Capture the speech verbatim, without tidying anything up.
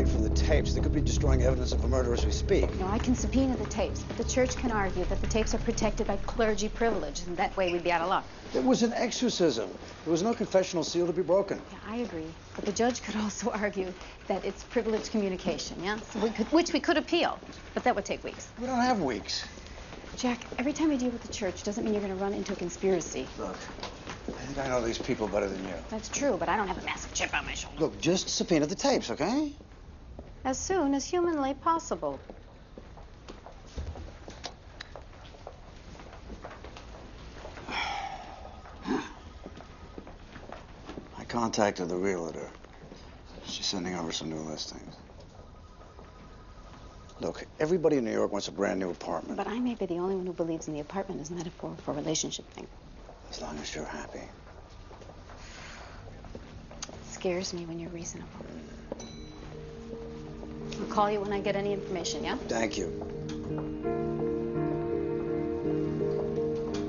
right for the tapes. They could be destroying evidence of a murder as we speak. No, I can subpoena the tapes, but the church can argue that the tapes are protected by clergy privilege, and that way we'd be out of luck. It was an exorcism. There was no confessional seal to be broken. Yeah, I agree. But the judge could also argue that it's privileged communication, yeah? So we could, which we could appeal, but that would take weeks. We don't have weeks. Jack, every time you deal with the church doesn't mean you're going to run into a conspiracy. Look, I think I know these people better than you. That's true, but I don't have a massive chip on my shoulder. Look, just subpoena the tapes, okay? As soon as humanly possible. I contacted the realtor. She's sending over some new listings. Look, everybody in New York wants a brand new apartment. But I may be the only one who believes in the apartment as a metaphor for a relationship thing. As long as you're happy. It scares me when you're reasonable. I'll call you when I get any information, yeah? Thank you.